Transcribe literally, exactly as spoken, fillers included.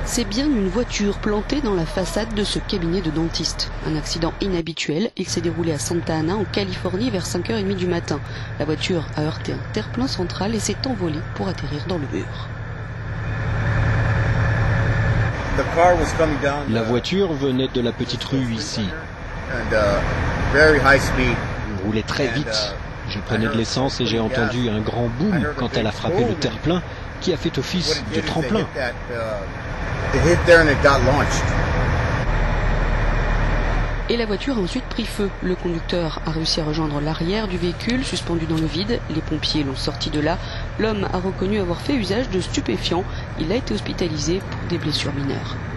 C'est bien une voiture plantée dans la façade de ce cabinet de dentiste. Un accident inhabituel, il s'est déroulé à Santa Ana en Californie vers cinq heures trente du matin. La voiture a heurté un terre-plein central et s'est envolée pour atterrir dans le mur. La voiture venait de la petite rue ici. On roulait très vite. Je prenais de l'essence et j'ai entendu un grand boom quand elle a frappé le terre-plein qui a fait office de tremplin. Et la voiture a ensuite pris feu. Le conducteur a réussi à rejoindre l'arrière du véhicule, suspendu dans le vide. Les pompiers l'ont sorti de là. L'homme a reconnu avoir fait usage de stupéfiants. Il a été hospitalisé pour des blessures mineures.